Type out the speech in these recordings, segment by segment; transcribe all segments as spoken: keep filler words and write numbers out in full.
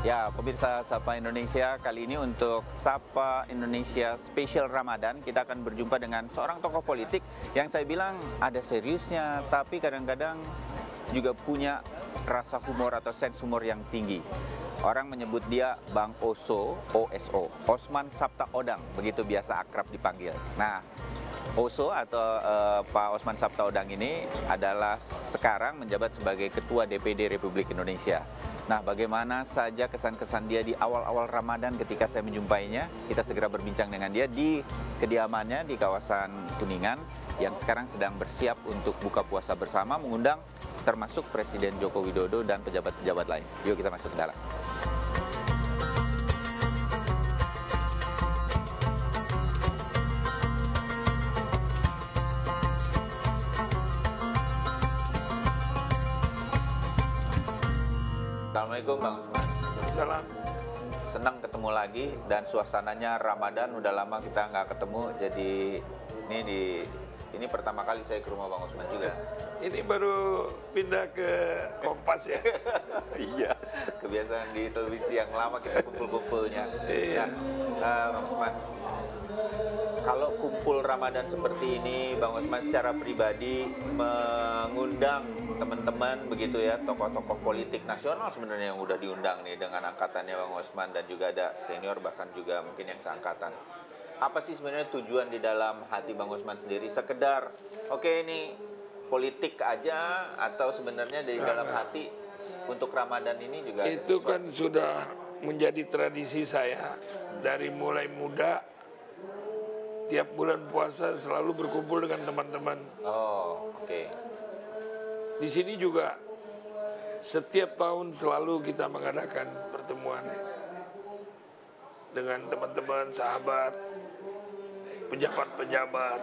Ya, pemirsa Sapa Indonesia, kali ini untuk Sapa Indonesia Spesial Ramadan, kita akan berjumpa dengan seorang tokoh politik yang saya bilang ada seriusnya, tapi kadang-kadang juga punya rasa humor atau sense humor yang tinggi. Orang menyebut dia Bang Oso, O S O, Osman Sabtaodang, begitu biasa akrab dipanggil. Nah, Oso atau uh, Pak Osman Sabtaodang ini adalah sekarang menjabat sebagai Ketua D P D Republik Indonesia. Nah, bagaimana saja kesan-kesan dia di awal-awal Ramadan ketika saya menjumpainya? Kita segera berbincang dengan dia di kediamannya di kawasan Kuningan yang sekarang sedang bersiap untuk buka puasa bersama, mengundang termasuk Presiden Joko Widodo dan pejabat-pejabat lain. Yuk kita masuk ke dalam. Assalamualaikum Bang Usman. Salam. Senang ketemu lagi dan suasananya Ramadan, udah lama kita nggak ketemu, jadi ini di ini pertama kali saya ke rumah Bang Usman juga. Ini baru pindah ke Kompas ya? Iya, kebiasaan di televisi yang lama kita kumpul-kumpulnya. Iya. Nah, uh, Bang Usman, kalau kumpul Ramadan seperti ini, Bang Usman secara pribadi mengundang teman-teman begitu ya, tokoh-tokoh politik nasional sebenarnya yang udah diundang nih dengan angkatannya Bang Usman, dan juga ada senior bahkan juga mungkin yang seangkatan. Apa sih sebenarnya tujuan di dalam hati Bang Usman sendiri? Sekedar, oke okay, ini politik aja, atau sebenarnya dari nah, dalam hati untuk Ramadan ini juga? Itu kan sudah menjadi tradisi saya dari mulai muda. Tiap bulan puasa selalu berkumpul dengan teman-teman. Oh, oke. Okay. Di sini juga setiap tahun selalu kita mengadakan pertemuan dengan teman-teman, sahabat, pejabat-pejabat.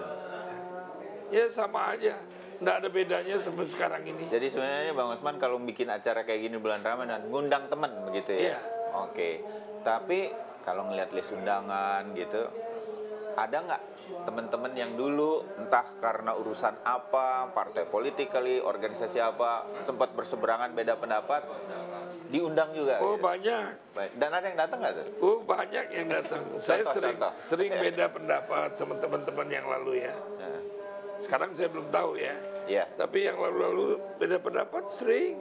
Ya sama aja, nggak ada bedanya sampai sekarang ini. Jadi sebenarnya Bang Usman kalau bikin acara kayak gini bulan Ramadan, ngundang teman begitu ya? Iya. Oke. Tapi kalau ngelihat list undangan gitu, ada nggak teman-teman yang dulu entah karena urusan apa, partai politik kali, organisasi apa, sempat berseberangan beda pendapat, diundang juga? Oh gitu? Banyak. Dan ada yang datang nggak tuh? Oh banyak yang datang. Saya contoh, sering contoh. sering beda pendapat sama teman-teman yang lalu ya. Nah. Sekarang saya belum tahu ya. Iya. Tapi yang lalu-lalu beda pendapat sering.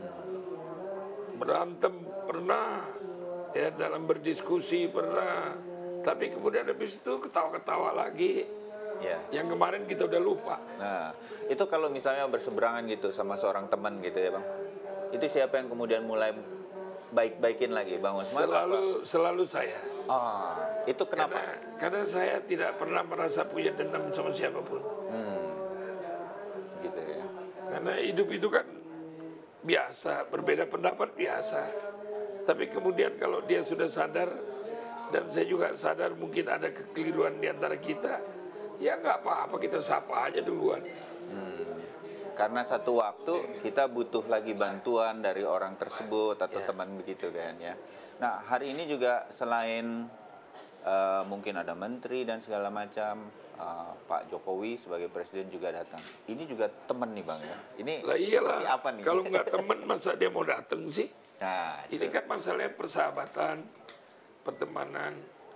Berantem pernah, ya dalam berdiskusi pernah. Tapi kemudian habis itu ketawa-ketawa lagi. Ya. Yang kemarin kita udah lupa. Nah, itu kalau misalnya berseberangan gitu sama seorang teman gitu ya Bang, itu siapa yang kemudian mulai baik-baikin lagi, Bang Usman? Selalu apa? selalu saya. Ah, itu kenapa? Karena, karena saya tidak pernah merasa punya dendam sama siapapun. Hmm, gitu ya. Karena hidup itu kan biasa, berbeda pendapat biasa. Tapi kemudian kalau dia sudah sadar, dan saya juga sadar mungkin ada kekeliruan di antara kita, ya nggak apa-apa, kita sapa aja duluan. Hmm. Karena satu waktu kita butuh lagi bantuan dari orang tersebut atau ya. Teman begitu kan ya. Nah hari ini juga selain uh, mungkin ada menteri dan segala macam, uh, Pak Jokowi sebagai presiden juga datang. Ini juga teman nih Bang ya. Ini lah iyalah, apa nih? Kalau nggak teman masa dia mau datang sih? Nah, ini kan masalahnya persahabatan, pertemanan.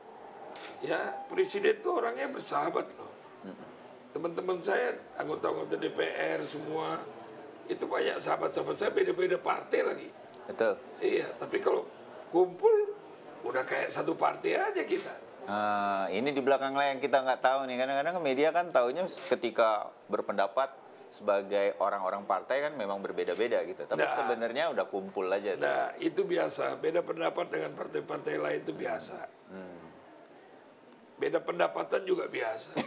Ya presiden itu orangnya bersahabat loh. Teman-teman saya anggota-anggota D P R semua itu banyak sahabat-sahabat saya, beda-beda partai lagi. Betul. Iya, tapi kalau kumpul udah kayak satu partai aja kita. Uh, ini di belakang layar kita nggak tahu nih, kadang-kadang media kan taunya ketika berpendapat sebagai orang-orang partai kan memang berbeda-beda gitu. Tapi nah, sebenarnya udah kumpul aja. Nah, tuh. Itu biasa. Beda pendapat dengan partai-partai lain itu biasa. Hmm. Beda pendapatan juga biasa.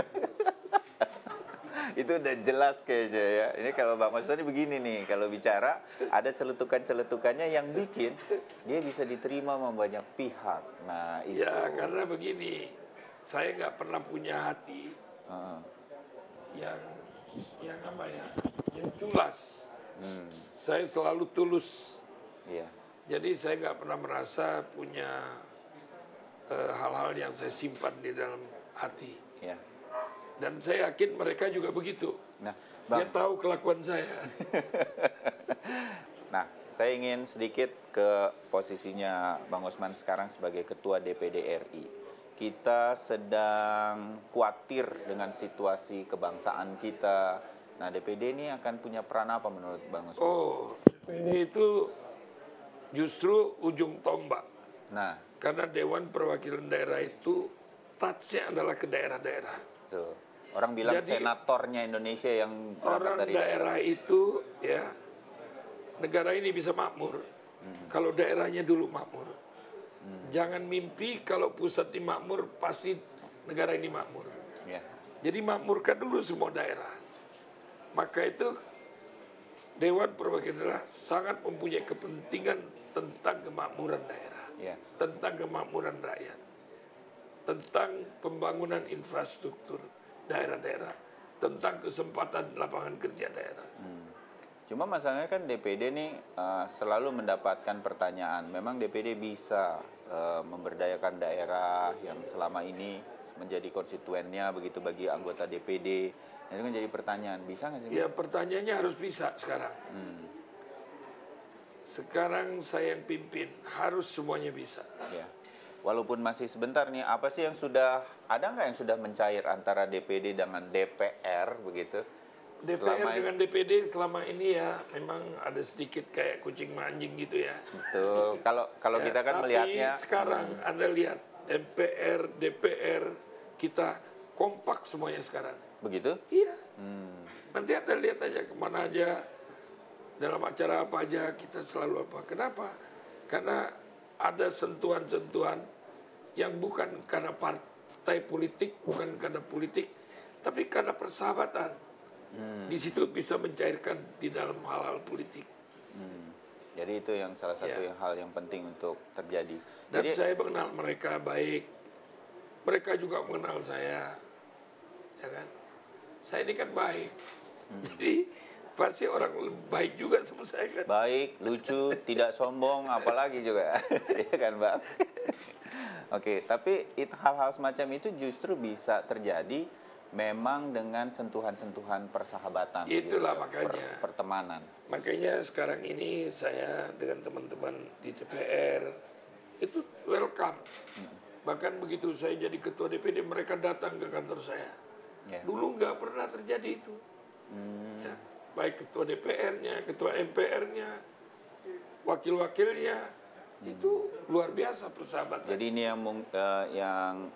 Itu udah jelas kayaknya ya. Ini kalau Bang Mas ini begini nih, kalau bicara ada celetukan-celetukannya yang bikin dia bisa diterima sama banyak pihak. Nah itu. Ya karena begini, saya nggak pernah punya hati uh. yang yang apa ya, yang culas. Hmm. Saya selalu tulus. Iya. Jadi saya nggak pernah merasa punya hal-hal uh, yang saya simpan di dalam hati. Ya. Dan saya yakin mereka juga begitu. Nah, Bang, dia tahu kelakuan saya. Nah, saya ingin sedikit ke posisinya Bang Osman sekarang sebagai Ketua D P D R I. Kita sedang khawatir dengan situasi kebangsaan kita. Nah, D P D ini akan punya peran apa menurut Bang Osman? Oh, D P D itu justru ujung tombak. Nah, karena Dewan Perwakilan Daerah itu touch-nya adalah ke daerah-daerah. tuh. Orang bilang Jadi, senatornya Indonesia yang orang dari daerah itu, ya, negara ini bisa makmur hmm. kalau daerahnya dulu makmur. Hmm. Jangan mimpi kalau pusat ini makmur pasti negara ini makmur. Yeah. Jadi makmurkan dulu semua daerah. Maka itu Dewan Perwakilan Daerah sangat mempunyai kepentingan tentang kemakmuran daerah, yeah. tentang kemakmuran rakyat, tentang pembangunan infrastruktur daerah-daerah, tentang kesempatan lapangan kerja daerah. Hmm. Cuma masalahnya kan D P D nih uh, selalu mendapatkan pertanyaan. Memang D P D bisa uh, memberdayakan daerah yang selama ini menjadi konstituennya begitu bagi anggota D P D. Itu kan jadi pertanyaan, bisa nggak sih? Ya pertanyaannya harus bisa sekarang. Hmm. Sekarang saya yang pimpin, harus semuanya bisa. Ya. Walaupun masih sebentar nih, apa sih yang sudah, ada nggak yang sudah mencair antara D P D dengan D P R begitu? D P R selama dengan D P D selama ini ya memang ada sedikit kayak kucing anjing gitu ya. Betul. Kalau kalau ya, kita kan tapi melihatnya. Sekarang hmm. Anda lihat M P R, D P R kita kompak semuanya sekarang. Begitu? Iya. Hmm. Nanti Anda lihat aja kemana aja, dalam acara apa aja kita selalu apa. Kenapa? Karena ada sentuhan-sentuhan yang bukan karena partai politik, bukan karena politik, tapi karena persahabatan. Hmm. Di situ bisa mencairkan di dalam hal-hal politik. Hmm. Jadi itu yang salah satu ya. yang hal yang penting untuk terjadi. Dan Jadi, saya mengenal mereka baik, mereka juga mengenal saya, ya kan? Saya ini kan baik, hmm. jadi pasti orang baik juga sama saya kan. Baik, lucu, tidak sombong, apalagi juga, ya kan Bang? Oke, tapi itu hal-hal semacam itu justru bisa terjadi memang dengan sentuhan-sentuhan persahabatan. Itulah gitu, makanya. Per, pertemanan. Makanya sekarang ini saya dengan teman-teman di D P R itu welcome. Hmm. Bahkan begitu saya jadi ketua D P D mereka datang ke kantor saya. Yeah. Dulu nggak pernah terjadi itu. Hmm. Ya, baik ketua D P R-nya, ketua M P R-nya, wakil-wakilnya hmm. itu luar biasa persahabatan. Jadi ini yang uh, yang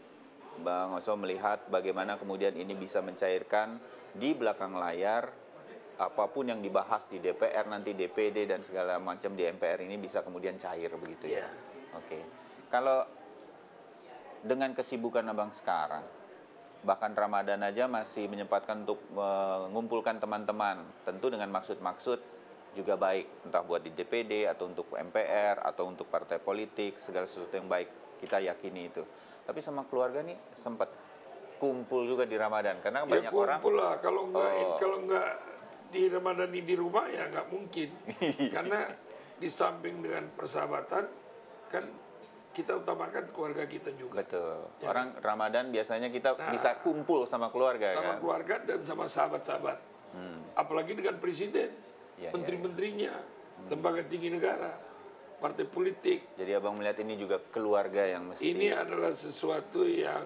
Bang Oso melihat bagaimana kemudian ini bisa mencairkan di belakang layar apapun yang dibahas di D P R nanti D P D dan segala macam di M P R ini bisa kemudian cair begitu ya. Yeah. Oke. Kalau dengan kesibukan Abang sekarang, bahkan Ramadan aja masih menyempatkan untuk mengumpulkan teman-teman, tentu dengan maksud-maksud juga baik, entah buat di D P D atau untuk M P R atau untuk partai politik, segala sesuatu yang baik kita yakini itu. Tapi sama keluarga nih sempat kumpul juga di Ramadan karena ya, banyak orang. Kumpul lah, kalau nggak oh. kalau nggak di Ramadan ini di rumah ya nggak mungkin. Karena di samping dengan persahabatan kan kita utamakan keluarga kita juga. Betul. Ya. Orang Ramadan biasanya kita nah, bisa kumpul sama keluarga sama kan. keluarga dan sama sahabat-sahabat. Hmm. Apalagi dengan presiden, ya, menteri-menterinya, ya, ya. Hmm. lembaga tinggi negara, partai politik. Jadi Abang melihat ini juga keluarga yang mesti. Ini adalah sesuatu yang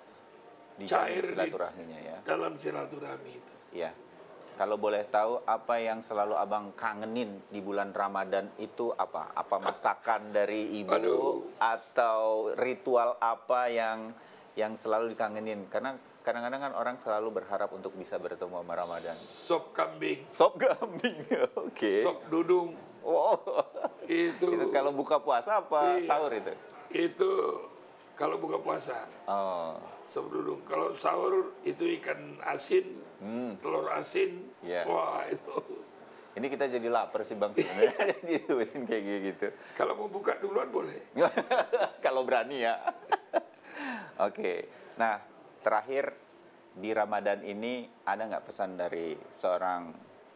cair silaturahminya ya. Dalam silaturahmi itu. Ya. Kalau boleh tahu apa yang selalu Abang kangenin di bulan Ramadan itu apa? Apa masakan dari ibu Aduh. atau ritual apa yang yang selalu dikangenin? Karena kadang-kadang kan orang selalu berharap untuk bisa bertemu sama Ramadan. Sop kambing. Sop kambing. Oke. Okay. Sop dudung. Wow. Itu. Itu kalau buka puasa apa iya. sahur itu? Itu kalau buka puasa. Oh. Sop dudung. Kalau sahur itu ikan asin, hmm. telur asin. Yeah. Wah itu. Ini kita jadi lapar sih Bang sebenarnya gituin kayak gitu. Kalau mau buka duluan boleh. Kalau berani ya. Oke. Okay. Nah terakhir di Ramadan ini ada nggak pesan dari seorang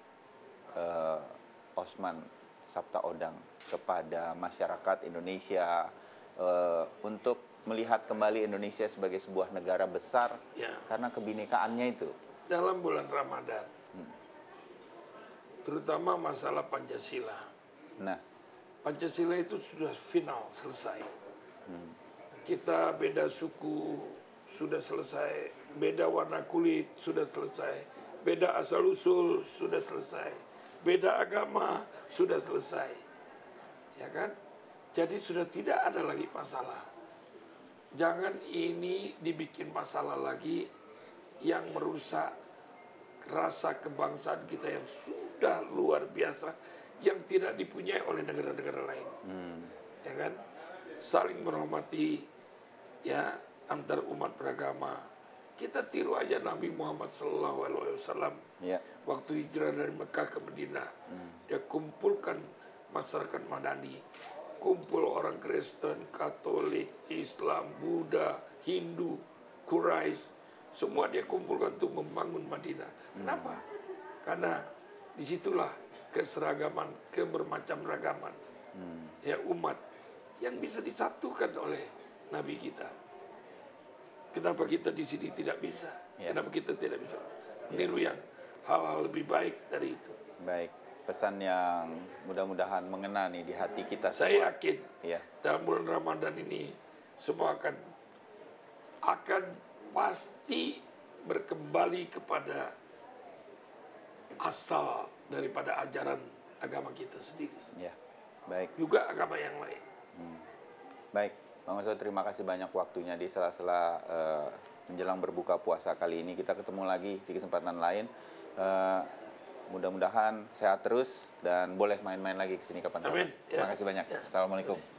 uh, Osman Sabtaodang kepada masyarakat Indonesia uh, untuk melihat kembali Indonesia sebagai sebuah negara besar ya. Karena kebinekaannya itu dalam bulan Ramadan, hmm. terutama masalah Pancasila, Nah, Pancasila itu sudah final, selesai. Hmm. Kita beda suku, sudah selesai. Beda warna kulit, sudah selesai. Beda asal-usul, sudah selesai. Beda agama, sudah selesai. Ya kan? Jadi sudah tidak ada lagi masalah. Jangan ini dibikin masalah lagi yang merusak rasa kebangsaan kita yang sudah luar biasa, yang tidak dipunyai oleh negara-negara lain. Hmm. Ya kan? Saling menghormati, ya, antar umat beragama. Kita tiru aja Nabi Muhammad Sallallahu Alaihi Wasallam ya. Waktu hijrah dari Mekah ke Madinah, hmm. dia kumpulkan masyarakat Madani, kumpul orang Kristen, Katolik, Islam, Buddha, Hindu, Quraisy, semua dia kumpulkan untuk membangun Madinah. Hmm. Kenapa? Karena disitulah keseragaman, kebermacam ragaman, hmm. ya, umat yang bisa disatukan oleh Nabi kita. Kenapa kita di sini tidak bisa? Ya. Kenapa kita tidak bisa meniru yang hal-hal lebih baik dari itu? Baik, pesan yang mudah-mudahan mengena nih di hati kita semua. Saya yakin ya. dalam bulan Ramadan ini semua akan akan pasti berkembali kepada asal daripada ajaran agama kita sendiri. Ya, baik. Juga agama yang lain. Hmm. Baik, Bang Oso, terima kasih banyak waktunya di sela-sela uh, menjelang berbuka puasa kali ini. Kita ketemu lagi di kesempatan lain. Uh, mudah-mudahan sehat terus dan boleh main-main lagi ke sini kapan-kapan. Amin. Terima kasih banyak. Ya. Assalamualaikum.